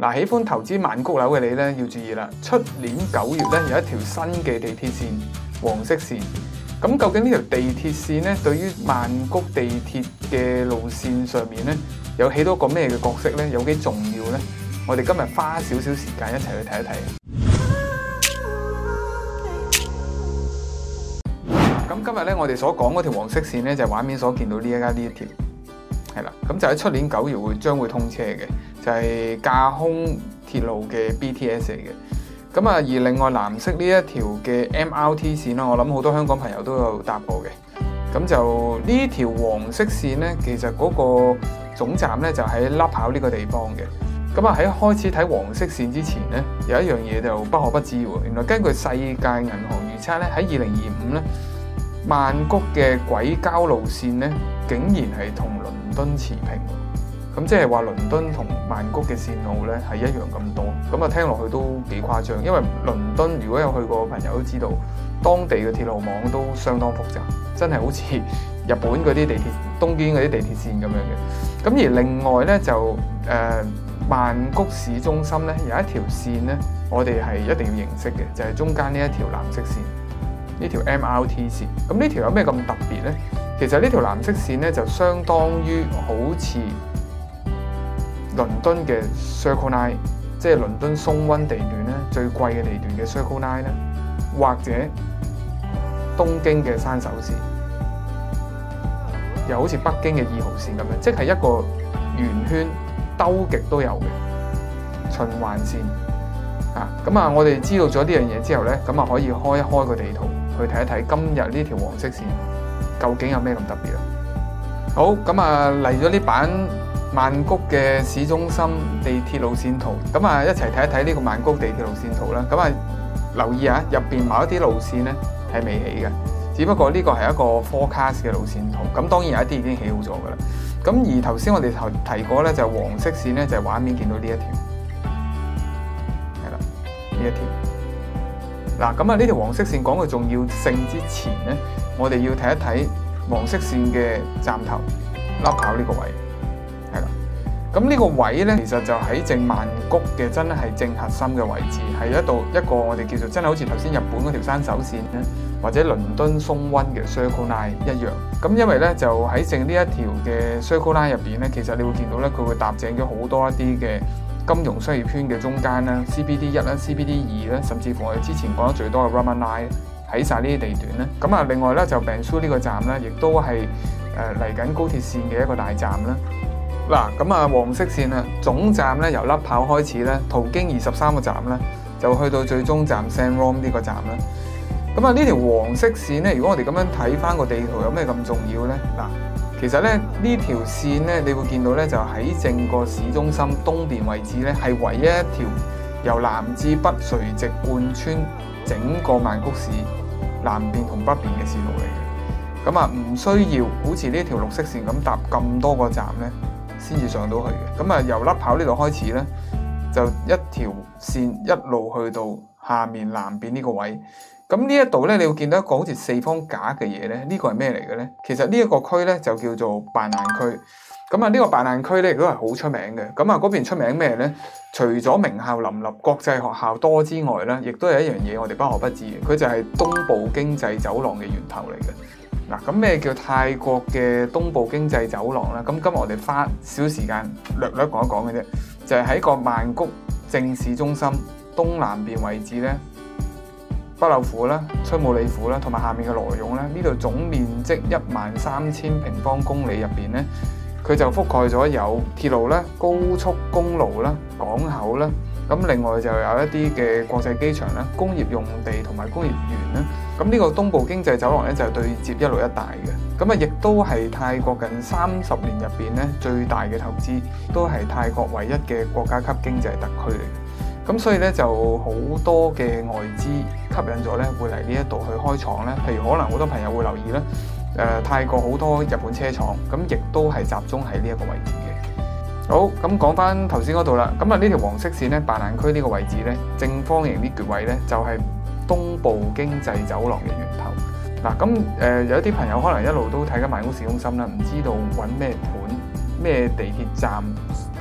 嗱，喜歡投資曼谷樓嘅你咧，要注意啦！出年9月咧有一條新嘅地鐵線，黃色線。咁究竟呢條地鐵線咧，對於曼谷地鐵嘅路線上面咧，有起到個咩嘅角色咧？有幾重要咧？我哋今日花少少時間一齊去睇一睇。咁今日咧，我哋所講嗰條黃色線咧，就係畫面所見到呢一條。係啦，咁就喺出年9月將會通車嘅，就係架空鐵路嘅 BTS 嚟嘅。咁啊，而另外藍色呢一條嘅 MRT 線啦，我諗好多香港朋友都有搭過嘅。咁就呢條黃色線咧，其實嗰個總站咧就喺凹考呢個地方嘅。咁啊，喺開始睇黃色線之前咧，有一樣嘢就不可不知喎。原來根據世界銀行預測咧，喺2025咧，曼谷嘅軌交路線咧，竟然係同倫敦持平，咁即係話倫敦同曼谷嘅線路咧係一樣咁多，咁啊聽落去都幾誇張，因為倫敦如果有去過嘅朋友都知道，當地嘅鐵路網都相當複雜，真係好似日本嗰啲地鐵、東京嗰啲地鐵線咁樣嘅。咁而另外咧就曼谷市中心咧有一條線咧，我哋係一定要認識嘅，就係中間呢一條藍色線，呢條 MRT 線。咁呢條有咩咁特別咧？其實呢條藍色線咧就相當於好似倫敦嘅 Circle Line， 即係倫敦松溫地段咧最貴嘅地段嘅 Circle Line 咧，或者東京嘅山手線，又好似北京嘅2號線咁樣，即係一個圓圈兜極都有嘅循環線啊！咁啊，我哋知道咗呢樣嘢之後咧，咁啊可以開一開個地圖去睇一睇今日呢條黃色線究竟有咩咁特別啊？好，咁啊嚟咗呢版曼谷嘅市中心地鐵路線圖，咁啊一齊睇一睇呢個曼谷地鐵路線圖啦。咁啊留意啊，入邊某一啲路線咧係未起嘅，只不過呢個係一個 forecast 嘅路線圖。咁當然有一啲已經起好咗噶啦。咁而頭先我哋提過咧，就黃色線咧就係畫面見到呢一條，係啦呢一條。嗱，咁啊呢條黃色線講嘅重要性之前咧，我哋要睇一睇黃色線嘅站頭凹考呢個位，係啦。咁呢個位咧，其實就喺正曼谷嘅真係正核心嘅位置，係一個我哋叫做真係好似頭先日本嗰條山手線咧，或者倫敦松溫嘅 Circle Line 一樣。咁因為咧就喺正呢一條嘅 Circle Line 入邊咧，其實你會見到咧，佢會搭正咗好多一啲嘅金融商業圈嘅中間啦 ，CBD 1啦、CBD 2啦，甚至乎我哋之前講得最多嘅 Raman Line 喺晒呢啲地段咧。咁啊，另外咧就 Bangsu 呢個站咧，亦都係嚟緊高鐵線嘅一個大站啦。嗱，咁啊黃色線啊，總站咧由凹考開始咧，途經23個站咧，就去到最終站 Sandrom 呢個站啦。咁啊呢條黃色線咧，如果我哋咁樣睇翻個地圖，有咩咁重要咧？嗱，其實咧呢條線咧，你會見到咧就喺正個市中心東邊位置咧，係唯一一條由南至北垂直貫穿整個曼谷市南邊同北邊嘅線路嚟嘅。咁啊唔需要好似呢條綠色線咁搭咁多個站咧，先至上到去嘅。咁啊由凹考呢度開始咧，就一條線一路去到下面南邊呢個位。咁呢一度咧，你會見到一個好似四方架嘅嘢咧，呢個係咩嚟嘅咧？其實呢一個區咧就叫做扮爛區。咁啊呢個扮爛區咧亦都係好出名嘅。咁啊嗰邊出名咩咧？除咗名校林立、國際學校多之外咧，亦都有一樣嘢我哋不可不知嘅，佢就係東部經濟走廊嘅源頭嚟嘅。嗱，咁咩叫泰國嘅東部經濟走廊咧？咁今日我哋花少時間略講一講嘅啫，就係喺個曼谷正市中心東南邊位置咧，北柳府啦、春武里府啦，同埋下面嘅羅涌咧，呢度總面積13000平方公里入邊咧，佢就覆蓋咗有鐵路啦、高速公路啦、港口啦，咁另外就有一啲嘅國際機場啦、工業用地同埋工業園啦。咁呢個東部經濟走廊咧就係對接一路一帶嘅，咁啊亦都係泰國近30年入邊咧最大嘅投資，都係泰國唯一嘅國家級經濟特區嚟嘅。咁所以咧就好多嘅外資吸引咗咧，會嚟呢一度去開廠咧。譬如可能好多朋友會留意咧，泰國好多日本車廠，咁亦都係集中喺呢一個位置嘅。好，咁講翻頭先嗰度啦。咁啊呢條黃色線咧，扮爛區呢個位置咧，正方形啲缺位咧，就係東部經濟走廊嘅源頭。嗱，咁有啲朋友可能一路都睇緊曼谷市中心啦，唔知道揾咩盤、咩地鐵站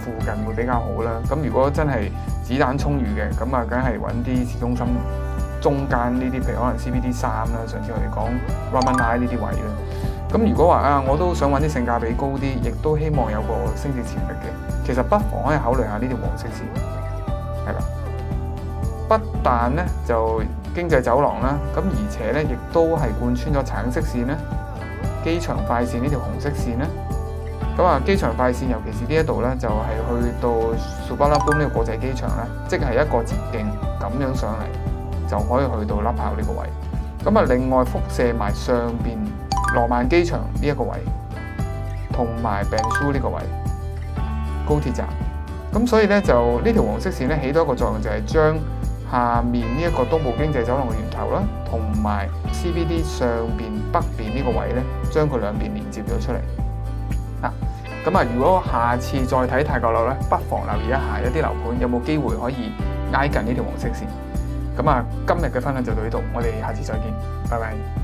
附近會比較好啦。咁如果真係子彈充裕嘅，咁啊，梗係揾啲市中心中間呢啲，譬如可能 CBD3啦，上次我哋講 Rama9 呢啲位啦。咁如果話啊，我都想揾啲性價比高啲，亦都希望有個升值潛力嘅，其實不妨可以考慮下呢條黃色線，係啦。不但咧就經濟走廊啦，咁而且咧亦都係貫穿咗橙色線咧、機場快線呢條紅色線咧。咁啊，機場快線尤其是呢一度咧，就係去到 Suvarnabhumi 呢個國際機場咧，即係一個捷徑咁樣上嚟，就可以去到甩炮呢個位。咁啊，另外輻射埋上邊羅曼機場呢一個位，同埋病書呢個位高鐵站。咁所以咧就呢條黃色線咧起到一個作用，就係將下面呢一個東部經濟走廊嘅源頭啦，同埋 CBD 上邊北邊呢個位咧，將佢兩邊連接咗出嚟。咁啊，如果下次再睇泰國樓咧，不妨留意一下一啲樓盤有冇機會可以挨近呢條黃色線。咁啊，今日嘅分享就到呢度，我哋下次再見，拜拜。